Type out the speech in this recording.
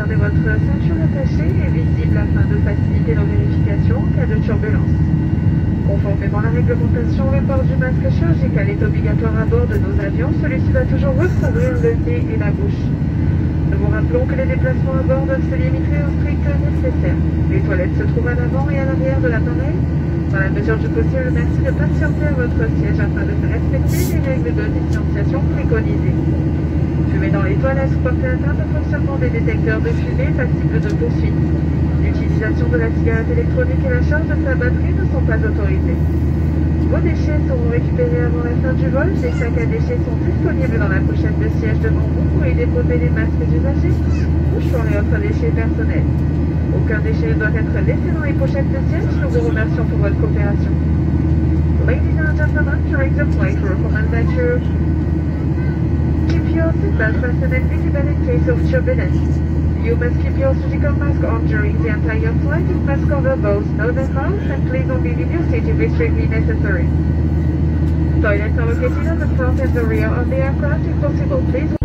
Gardez votre ceinture attachée et visible afin de faciliter nos vérifications en cas de turbulence. Conformément à la réglementation, le port du masque chirurgical est obligatoire à bord de nos avions. Celui-ci doit toujours recouvrir le nez et la bouche. Nous vous rappelons que les déplacements à bord doivent se limiter au strict nécessaire. Les toilettes se trouvent à l'avant et à l'arrière de l'appareil. Dans la mesure du possible, merci de patienter à votre siège afin de faire respecter les règles de distanciation préconisées. Fumer dans les toilettes ou porter atteinte au fonctionnement des détecteurs de fumée passible de poursuite. L'utilisation de la cigarette électronique et la charge de sa batterie ne sont pas autorisées. Vos déchets seront récupérés avant la fin du vol. Les sacs à déchets sont disponibles dans la pochette de siège devant vous pour y déposer les masques usagés, mouchoirs et autres déchets personnels. Aucun déchet ne doit être laissé dans les pochettes de siège. Nous vous remercions pour votre coopération. Ladies and gentlemen, during the flight, we recommend that you keep your seatbelt fastened and visible in case of turbulence. You must keep your surgical mask on during the entire flight. It must cover both nose and mouth, and please only leave your seat if it's strictly necessary. Toilets are located on the front and the rear of the aircraft. If possible, please